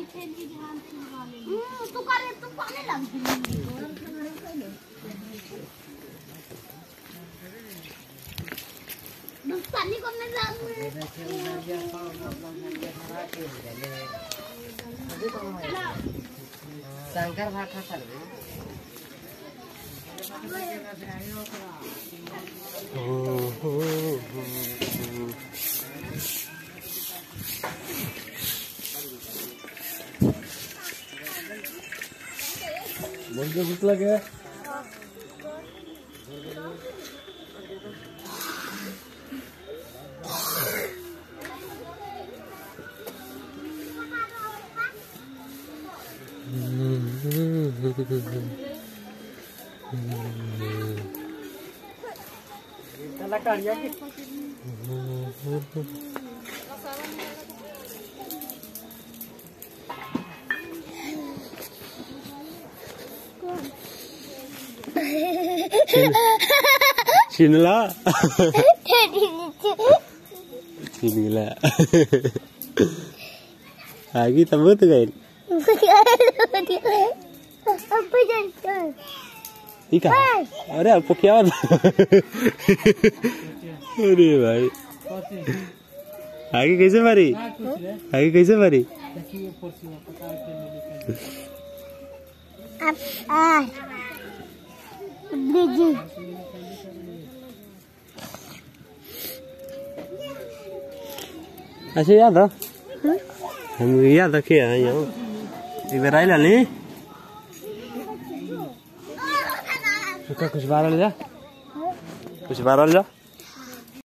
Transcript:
तू करे तू पाने लग पानी करने शंकर भाटा सर मुझे भूख लगे छिनला छिनला आगे तब तो गए ठीक है अरे आपको क्या अरे भाई आगे कैसे मारी आगे कैसे मारी अच्छा याद है हम याद रखे हैं यहाँ इधर आई लाली कुछ बारह ले जा कुछ बारह ले जा